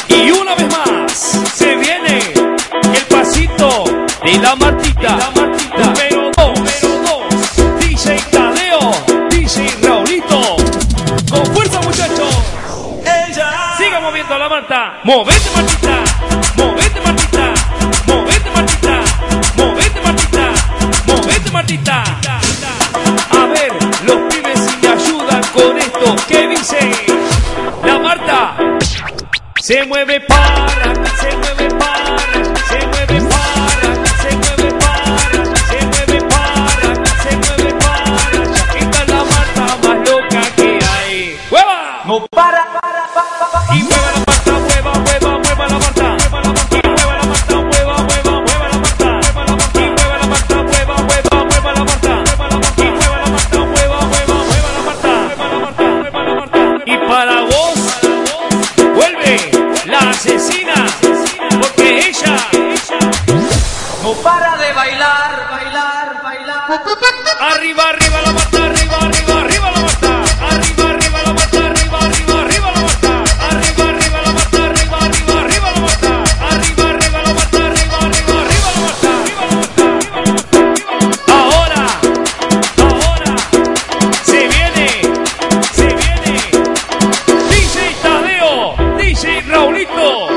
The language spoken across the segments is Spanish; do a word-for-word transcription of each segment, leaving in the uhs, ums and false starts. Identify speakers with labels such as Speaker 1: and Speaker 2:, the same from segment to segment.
Speaker 1: Y una vez más se viene el pasito de la Martita, la Martita. Número dos, número dos. D J Tadeo, D J Raulito. Con fuerza, muchachos. Ella. Siga moviendo la Marta. Movete, Martita. Movete, Martita. Movete, Martita. Movete, Martita. Movete, Martita. A ver, los pibes si me ayudan con esto. ¿Qué dice? La Marta se mueve para, se mueve para, se mueve para, se mueve para, se mueve para, se mueve para. Esta es la Marta más loca que hay. ¡Hueva!
Speaker 2: No para, para, para, para.
Speaker 1: Y mueva la Marta, mueva, mueva, mueva la Marta. Y mueva la Marta, mueva, mueva, mueva la Marta. Y mueva la Marta, mueva, mueva, mueva la Marta. Y mueva la Marta, mueva, mueva, mueva la Marta. Y para vos vuelve la asesina, porque ella
Speaker 2: No para de bailar, bailar, bailar.
Speaker 1: arriba, arriba la Marta, arriba, arriba, arriba la Marta, arriba, arriba la Marta, arriba, arriba, arriba la Marta, arriba, arriba la Marta, arriba, arriba, arriba la Marta, arriba, arriba la Marta, arriba, arriba, arriba la Marta, arriba la Marta. Ahora, ahora se viene, se viene D J Tadeo, D J Raulito.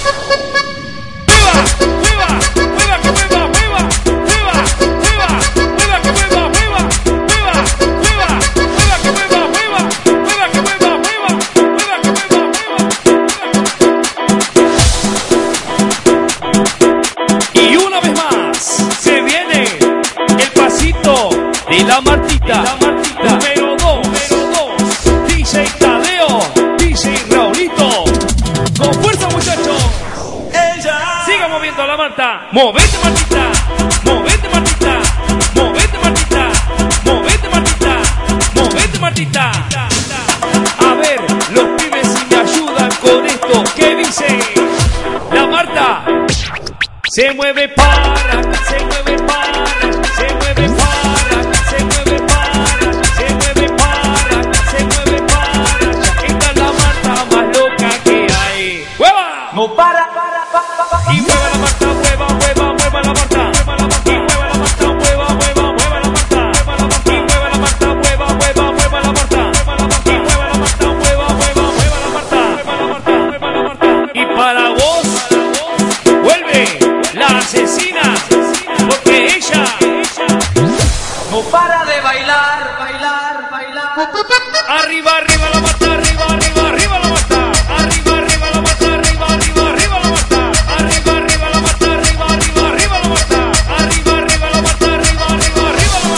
Speaker 1: Y una vez más se viene el pasito de la Martita, la Martita. Número dos, número dos. D J Tadeo, D J Raulito. Con fuerza, muchachos. Ella. Siga moviendo a la Marta. Movete, Martita. Movete, Martita. Movete, Martita. Movete, Martita. Movete, Martita. A ver, los pibes si me ayudan con esto. ¿Qué dice? La Marta se mueve para, se mueve para, se mueve para, se mueve para, se mueve para, se mueve para. Esta es la Marta más loca que hay. ¡Hueva!
Speaker 2: No para, para, para, para.
Speaker 1: Y mueva la Marta, mueva, mueva, mueva la Marta. Y mueva la Marta, mueva, mueva, mueva la Marta. Y mueva la Marta, mueva, mueva, mueva la Marta. Y mueva la Marta, mueva, mueva, mueva la Marta. Y para vos vuelve la asesina, porque ella
Speaker 2: No para de bailar, bailar, bailar.
Speaker 1: arriba, arriba la Marta, arriba, arriba, arriba la Marta, arriba, arriba la Marta, arriba, arriba, arriba la Marta, arriba, arriba la Marta, arriba, arriba, arriba la Marta, arriba, arriba la Marta, arriba, arriba, arriba la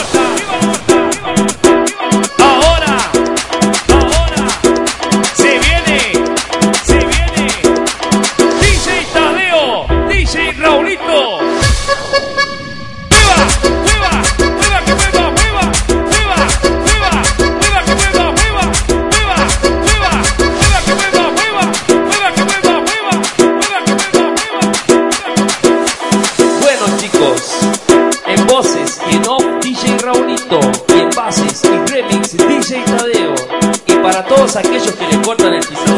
Speaker 1: Marta. Ahora, ahora se viene, se viene D J Tadeo, D J Raulito. En voces y en off D J Raulito, y en bases y remix D J Tadeo, y para todos aquellos que le cortan el piso.